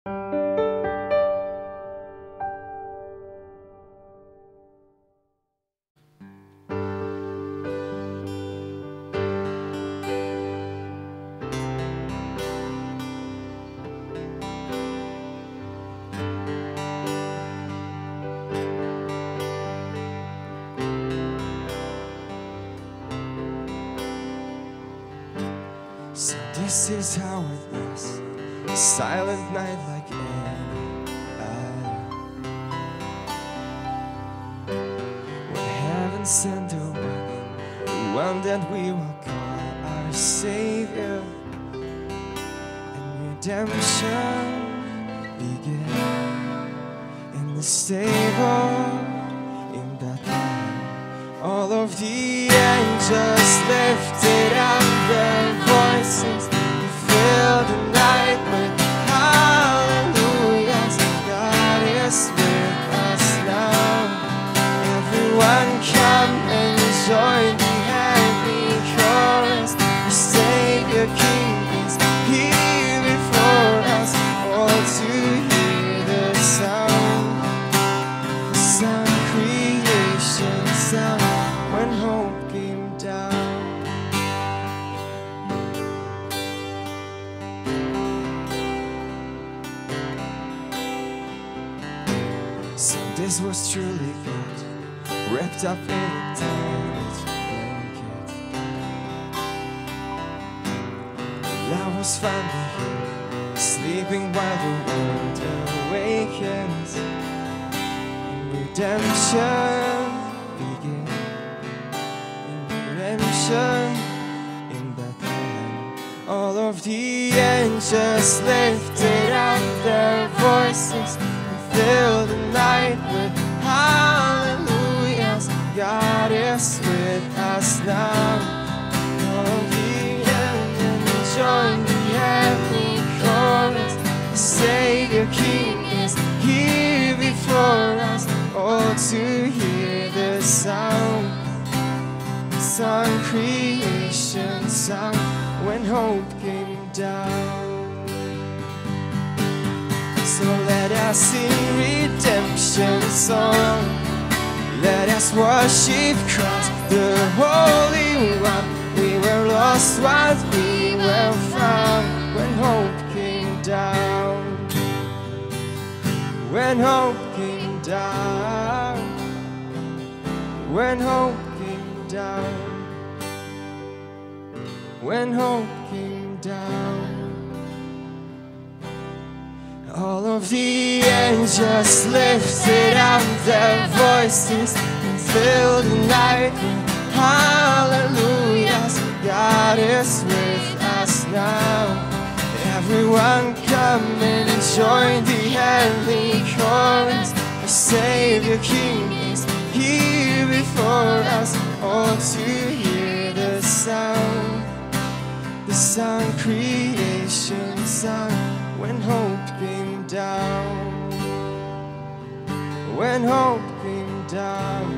So this is how it was, a silent night like any other, when heaven sent the one that we will call our Savior, and redemption began in the stable in Bethlehem. All of the angels lifted up their voices, we filled the night with hallelujahs. God is with us now. Everyone come and join the heavenly chorus. The Savior King is here before us, all to hear the sound creation sound. When hope came down, so this was truly God, wrapped up in a tight blanket. Love was finally here, sleeping while the world awakens, and redemption began. In Bethlehem, all of the angels lifted up their voices, and filled the night with hallelujahs. God is with us now. All of the angels join the heavenly chorus. The Savior King is here before us, all to hear the sound creation song. When hope came down, so let us sing redemption song. Let us worship Christ, the Holy One. We were lost, but we were found. When hope came down, when hope came down, when hope came down, when hope came down. All of the angels lifted up their voices and filled the night with hallelujahs. God is with us now. Everyone come and join the heavenly chorus. Our Savior King is here before us, all to hear the sound creation sound. When hope came down, when hope came down.